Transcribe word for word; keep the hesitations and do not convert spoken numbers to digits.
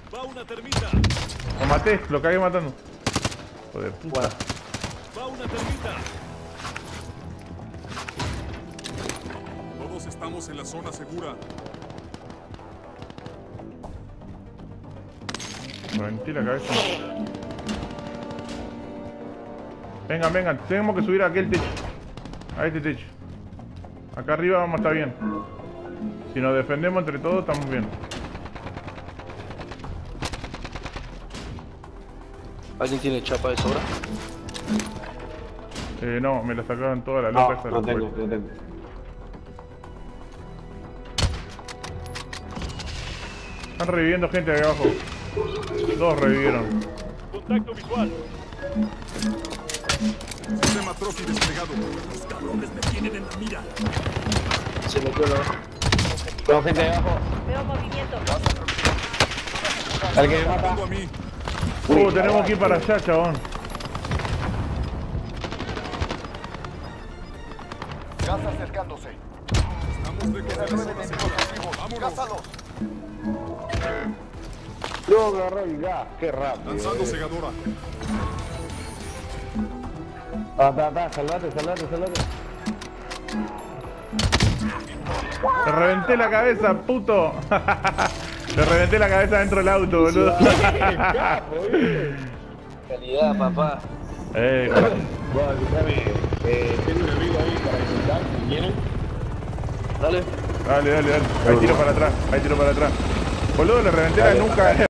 Va una termita. Lo maté, lo cagué matando. Joder, puta. Bueno. Va una termita. Todos estamos en la zona segura. Me metí la cabeza. Vengan, vengan, tenemos que subir a aquel techo. A este techo. Acá arriba vamos a estar bien. Si nos defendemos entre todos, estamos bien. ¿Alguien tiene chapa de sobra? Eh, no, me la sacaron toda la No, loca esa de no la tengo, puerta. no tengo. Están reviviendo gente de abajo. Dos revivieron. Contacto visual. Sistema Trophy desplegado. Los cabrones me tienen en la mira. Se metió la... Tengo gente ahí abajo. Veo movimiento. ¿Alguien me mata? Apuntando a mí. Uh, tenemos que ir para allá, chabón. Gas acercándose. Estamos lejos de la zona segura. Vámonos. Cázalos. No, me agarró el gas, qué rápido. Lanzando segadora. Ah, ta, ta, salvate, salvate, salvate. Te reventé la cabeza, puto. Te reventé la cabeza dentro del auto, boludo. Calidad, papá. Eh, Bueno, escúchame, eh, tengo un amigo ahí para disfrutar, si quieren. Dale. dale, dale, dale. Ahí tiro para atrás, ahí tiro para atrás. Boludo, le reventé la nuca.